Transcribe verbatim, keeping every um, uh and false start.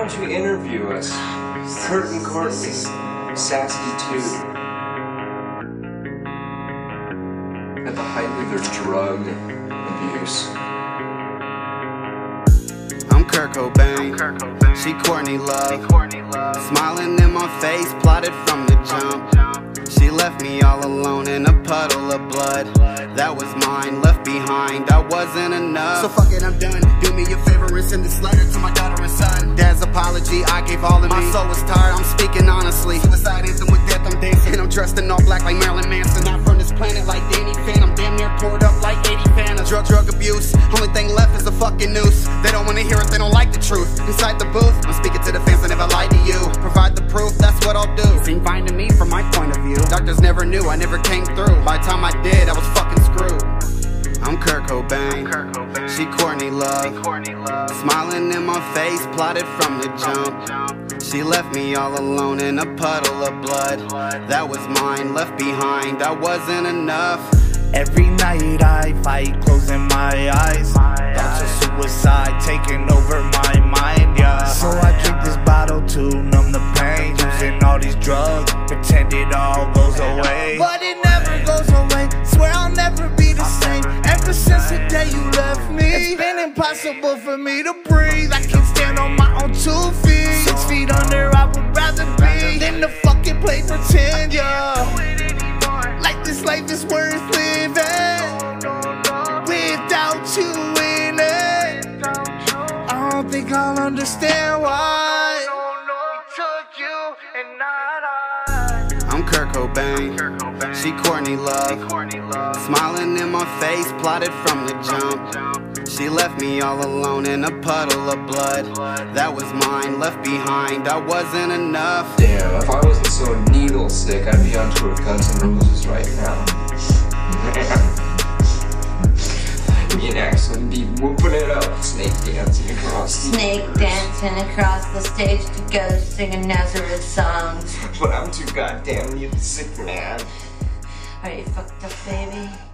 don't you interview us? Kurt and Courtney, Sassy two. At the height of their drug abuse. I'm Kurt Cobain, she Courtney Love. Smiling in my face, plotted from the jump. She left me all alone in a puddle of blood. That was mine, left behind, that wasn't enough. So fuck it, I'm done. Do me a favor and send this letter to my daughter and son. Dad's apology, I gave all of me. My soul was tired, I'm speaking honestly. Suicide anthem with death, I'm dancing. And I'm dressed in all black like Marilyn Manson. Not from this planet like Danny Phantom. I'm damn near poured up like eighty Phantoms. Drug, drug abuse, only thing left is a fucking noose. They don't wanna hear it, they don't like the truth. Inside the booth, I'm speaking to the fans that never lied to you. Provide the proof, that's what I'll do. Seemed fine to me from my point of view. Doctors never knew, I never came through. By the time I did, I was fucking screwed. I'm Kurt Cobain, she Courtney Love. Smiling in my face, plotted from the jump. She left me all alone in a puddle of blood. That was mine, left behind, that wasn't enough. Every night I fight, closing my eyes. Thoughts of suicide taking over my mind, yeah. So I drink this bottle to numb the pain. Using all these drugs, pretend it all goes away. But it never goes away, swear I'll never be the same. Ever since the day you left me, it's been impossible for me to breathe. I can't stand on my own two feet. Six feet under I would rather be than to fucking play pretend, yeah. Like this life is worth living without you in it. I don't think I'll understand why took you and not I. I'm Kurt Cobain, she Courtney Love. Smiling in my face, plotted from the jump. She left me all alone in a puddle of blood. That was mine, left behind, that wasn't enough. Damn, if I wasn't so needle sick, I'd be on tour with Guns N' Roses right now. Me and Axel would be whooping it up, snake dancing across the Snake dancing across the stage to go singing Nazareth songs. But I'm too goddamn needle sick, man. Are you fucked up, baby?